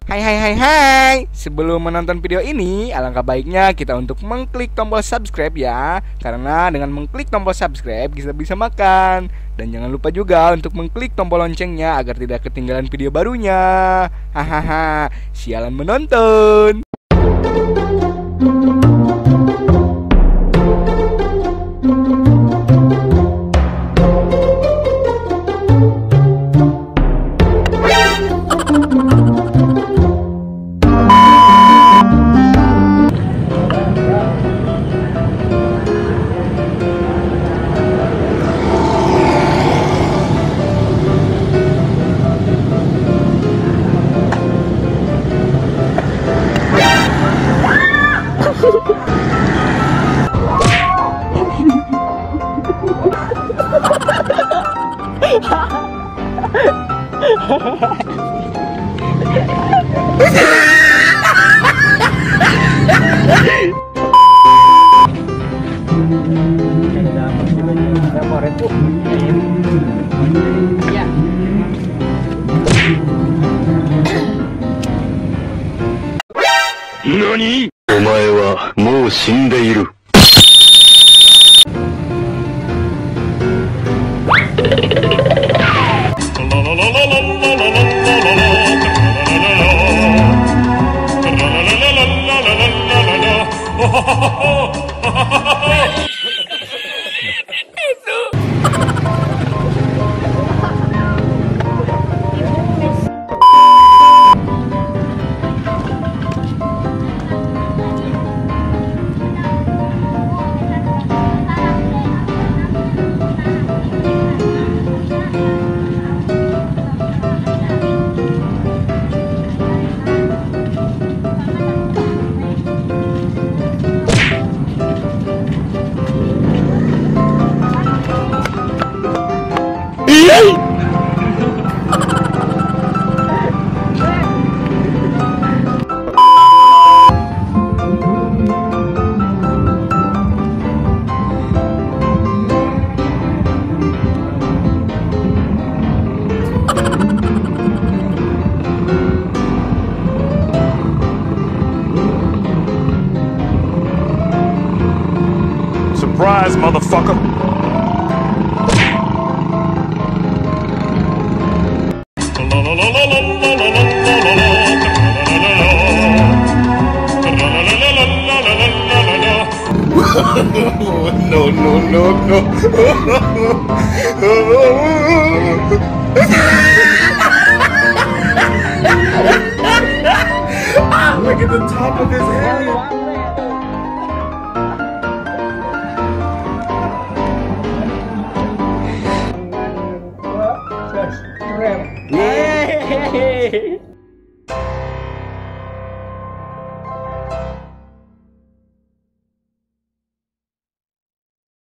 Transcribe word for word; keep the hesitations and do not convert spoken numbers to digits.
Hai hai hai hai. Sebelum menonton video ini, alangkah baiknya kita untuk mengklik tombol subscribe ya. Karena dengan mengklik tombol subscribe kita bisa makan. Dan jangan lupa juga untuk mengklik tombol loncengnya agar tidak ketinggalan video barunya. Hahaha. Sialan menonton. NANI?! お前はもう死んでいる。 Surprise, motherfucker! No, no, no, no. Ah, look at the top of his head. Yeay.